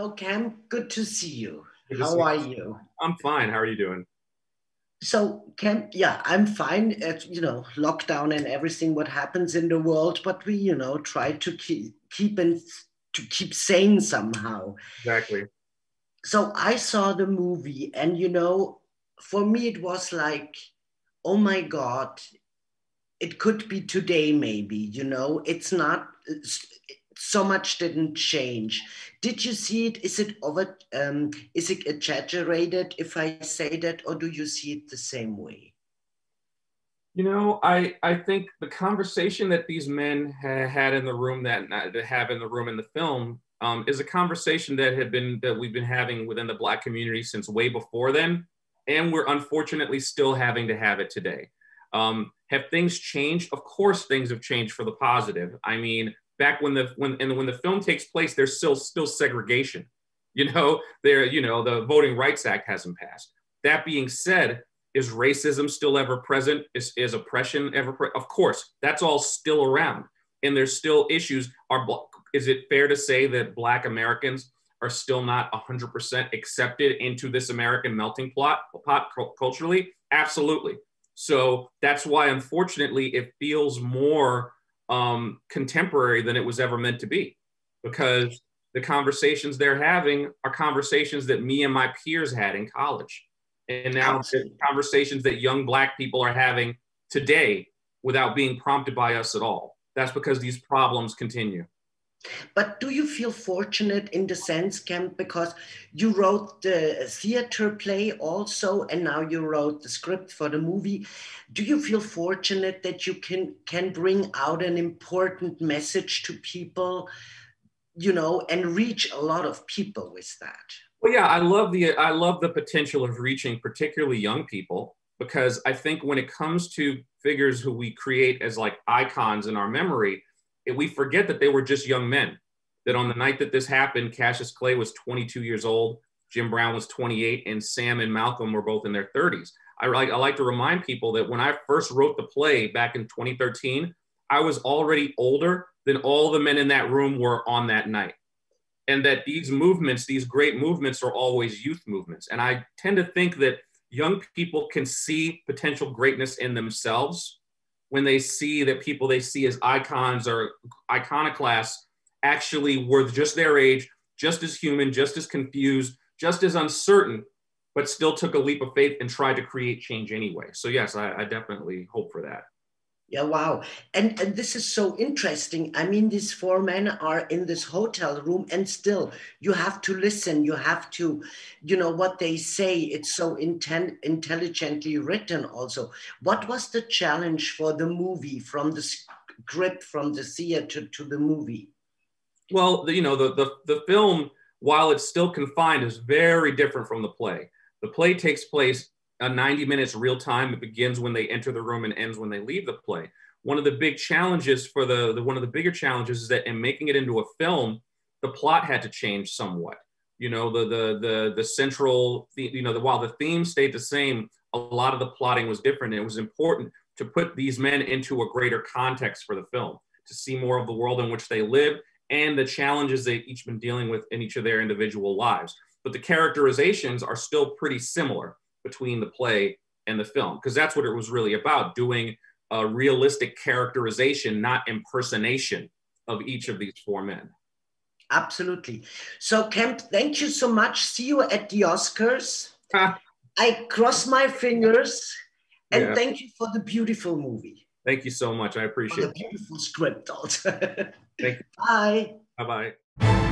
Hello, Cam. Good to see you. Good to see How are you. you? I'm fine. How are you doing? So, Cam, yeah, I'm fine. It's, lockdown and everything what happens in the world, but we, try to keep sane somehow. Exactly. So I saw the movie, and for me it was like, oh my God, it could be today maybe, it's not so much didn't change. Did you see it? Is it over, is it exaggerated if I say that, or do you see it the same way? I think the conversation that these men had in the room that have in the room in the film is a conversation that we've been having within the Black community since way before then, and we're unfortunately still having to have it today. Have things changed? Of course, things have changed for the positive. I mean, back when the film takes place, there's still segregation. The Voting Rights Act hasn't passed. That being said, is racism still ever present? Is oppression ever present? Of course, that's all still around, and there's still issues. Is it fair to say that Black Americans are still not 100% accepted into this American melting pot culturally? Absolutely. So that's why, unfortunately, it feels more contemporary than it was ever meant to be, because the conversations they're having are conversations that me and my peers had in college. And now the Absolutely. conversations that young Black people are having today without being prompted by us at all. That's because these problems continue. But do you feel fortunate in the sense, Kemp, because you wrote the theater play also, and now you wrote the script for the movie? Do you feel fortunate that you can bring out an important message to people, and reach a lot of people with that? Well, yeah, I love the potential of reaching particularly young people, because I think when it comes to figures who we create as like icons in our memory, we forget that they were just young men. That on the night that this happened, Cassius Clay was 22 years old, Jim Brown was 28, and Sam and Malcolm were both in their 30s. I like to remind people that when I first wrote the play back in 2013, I was already older than all the men in that room were on that night, and that these movements, these great movements, are always youth movements. And I tend to think that young people can see potential greatness in themselves when they see that people they see as icons or iconoclasts actually were just their age, just as human, just as confused, just as uncertain, but still took a leap of faith and tried to create change anyway. So yes, I definitely hope for that. Yeah, wow. And this is so interesting. I mean, these four men are in this hotel room, and still you have to listen. You have to, what they say. It's so intelligently written, also. What was the challenge for the movie, from the script, from the theater to the movie? Well, the film, while it's still confined, is very different from the play. The play takes place 90 minutes real time. It begins when they enter the room and ends when they leave the play. One of the big challenges for one of the bigger challenges is that in making it into a film, the plot had to change somewhat. The central, while the theme stayed the same, a lot of the plotting was different. And it was important to put these men into a greater context for the film, to see more of the world in which they live and the challenges they've each been dealing with in each of their individual lives. But the characterizations are still pretty similar between the play and the film, because that's what it was really about, doing a realistic characterization, not impersonation, of each of these four men. Absolutely. So, Kemp, thank you so much. See you at the Oscars. I cross my fingers, and Yeah, thank you for the beautiful movie, thank you so much. I for appreciate the it. beautiful script also. Thank you. Bye. Bye bye.